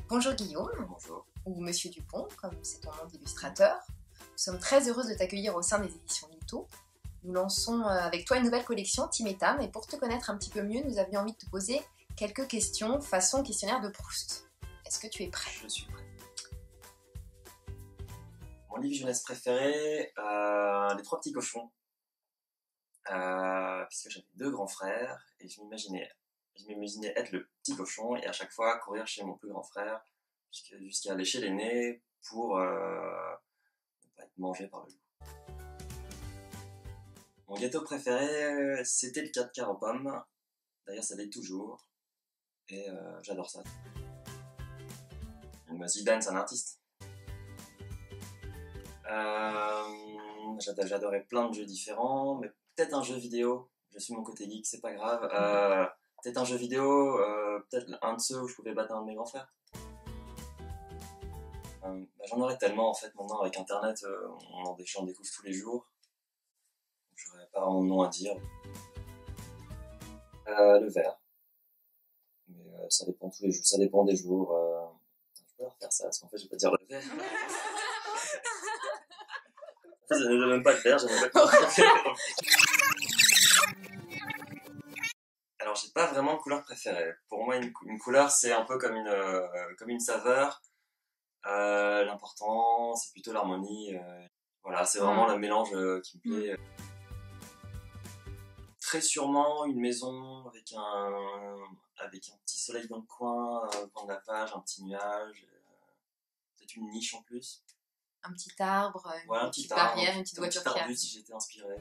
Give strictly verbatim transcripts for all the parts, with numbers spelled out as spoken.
Bonjour Guillaume. Bonjour. Ou Monsieur Dupont, comme c'est ton nom d'illustrateur. Nous sommes très heureuses de t'accueillir au sein des éditions Lito. Nous lançons avec toi une nouvelle collection, Tim et Tam, et pour te connaître un petit peu mieux, nous avions envie de te poser quelques questions façon questionnaire de Proust. Est-ce que tu es prêt? Je suis prêt. Mon livre jeunesse préféré, euh, Les Trois Petits Cochons. Euh, puisque j'avais deux grands frères et je m'imaginais, je m'imaginais être le petit cochon et à chaque fois courir chez mon plus grand frère jusqu'à lécher les nez pour euh, ne pas être mangé par le loup. Mon gâteau préféré, c'était le quatre quarts aux pommes. D'ailleurs, ça l'est toujours et euh, j'adore ça. Zidane, c'est un artiste. Euh, J'adorais plein de jeux différents, mais peut-être un jeu vidéo. Je suis mon côté geek, c'est pas grave. Euh, peut-être un jeu vidéo, euh, peut-être un de ceux où je pouvais battre un de mes grands frères. Euh, bah, J'en aurais tellement en fait maintenant avec Internet, euh, on en découvre tous les jours. J'aurais pas vraiment de nom à dire. Euh, le vert. Mais euh, ça dépend tous les jours, ça dépend des jours. Euh... Je peux leur faire ça parce qu'en fait je vais pas dire le vert. Je n'aime même pas le vert, j'aime pas le Alors, j'ai pas vraiment de couleur préférée. Pour moi, une, une couleur, c'est un peu comme une, euh, comme une saveur. Euh, L'important, c'est plutôt l'harmonie. Euh, voilà, c'est vraiment mmh. le mélange euh, qui me plaît. Mmh. Très sûrement une maison avec un, avec un petit soleil dans le coin, euh, au coin de la page, un petit nuage. Euh, peut-être une niche en plus. Un petit arbre, une ouais, petite arbre, barrière, une petite un voiture petit qui arbuste si j'étais inspiré.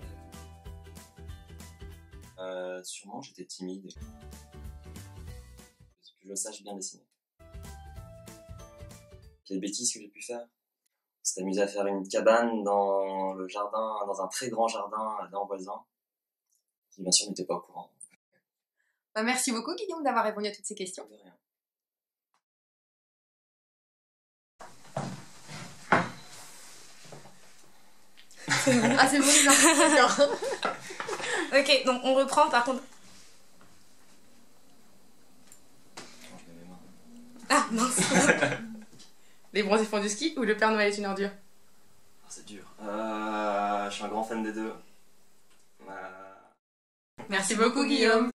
Euh, sûrement j'étais timide. Parce que je sache bien dessiner. Les bêtises que j'ai pu faire. C'est amusé à faire une cabane dans le jardin, dans un très grand jardin d'un voisin, qui bien sûr n'était pas au courant. Bah, merci beaucoup Guillaume d'avoir répondu à toutes ces questions. De rien. Ah c'est bon déjà. D'accord. Ok, donc on reprend par contre. Ah mince. Les bronzés font du ski ou le Père Noël est une ordure? Ah, c'est dur. Euh, je suis un grand fan des deux. Euh... Merci beaucoup Guillaume.